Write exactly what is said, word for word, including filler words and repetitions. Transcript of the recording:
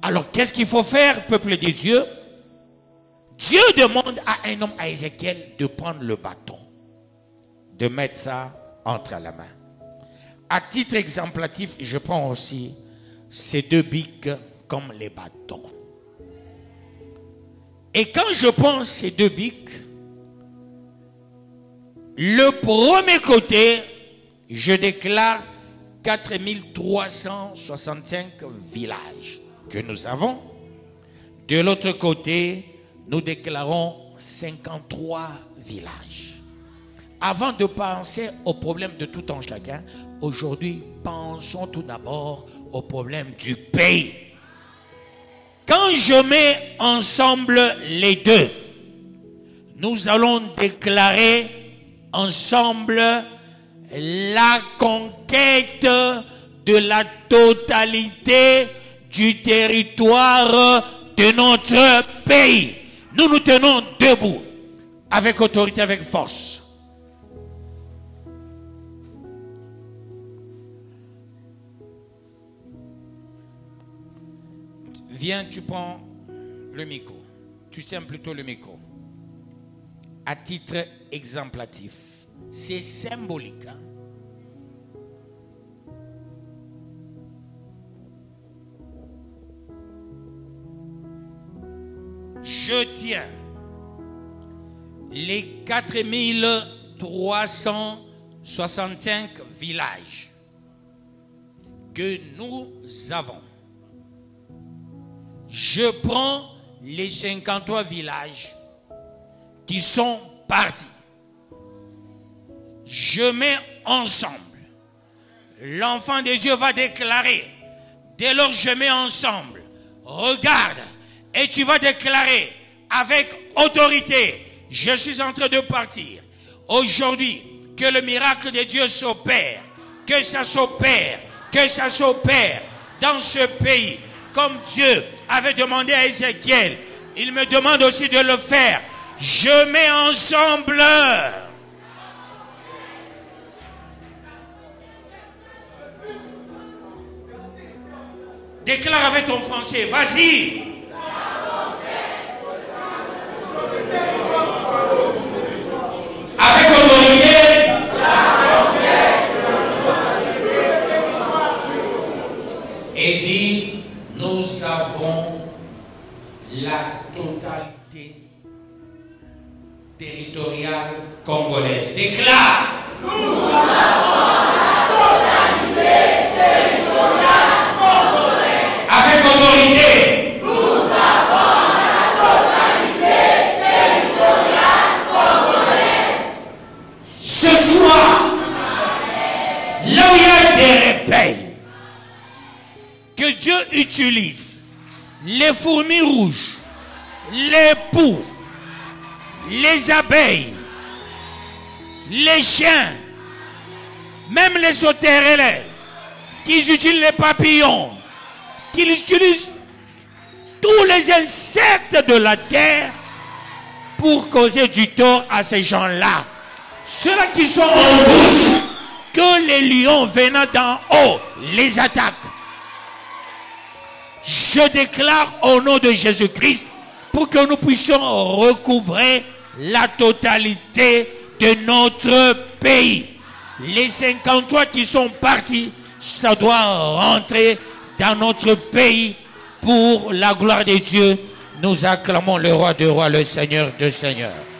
Alors, qu'est-ce qu'il faut faire, peuple de Dieu? Dieu demande à un homme, à Ézéchiel, de prendre le bâton, de mettre ça entre la main. À titre exemplatif, je prends aussi ces deux bics comme les bâtons. Et quand je prends ces deux bics, le premier côté, je déclare quatre mille trois cent soixante-cinq villages que nous avons. De l'autre côté, nous déclarons cinquante-trois villages. Avant de penser aux problèmes de tout un chacun, aujourd'hui, pensons tout d'abord aux problèmes du pays. Quand je mets ensemble les deux, nous allons déclarer ensemble la conquête de la totalité du territoire de notre pays. Nous nous tenons debout, avec autorité, avec force. Viens, tu prends le micro. Tu tiens plutôt le micro. À titre exemplatif. C'est symbolique. Hein? Je tiens les quatre mille trois cent soixante-cinq villages que nous avons. Je prends les cinquante-trois villages qui sont partis. Je mets ensemble. L'enfant de Dieu va déclarer. Dès lors que je mets ensemble, regarde, et tu vas déclarer avec autorité, je suis en train de partir. Aujourd'hui, que le miracle de Dieu s'opère, que ça s'opère, que ça s'opère dans ce pays, comme Dieu avait demandé à Ézéchiel. Il me demande aussi de le faire. Je mets ensemble. Déclare avec ton français, vas-y. Avec autorité. Et dit, nous avons la totalité territoriale congolaise. Déclare. Nous avons la totalité territoriale congolaise. Avec autorité. Nous avons la totalité territoriale congolaise. Ce soir, là où il y a des rebelles, que Dieu utilise les fourmis rouges, les poux, les abeilles, les chiens, même les sauterelles, qu'ils utilisent les papillons, qu'ils utilisent tous les insectes de la terre pour causer du tort à ces gens-là. Ceux-là qui sont en bouche, que les lions venant d'en haut les attaquent. Je déclare au nom de Jésus-Christ pour que nous puissions recouvrer la totalité de notre pays. Les cinquante-trois qui sont partis, ça doit rentrer dans notre pays pour la gloire de Dieu. Nous acclamons le roi des rois, le Seigneur des seigneurs.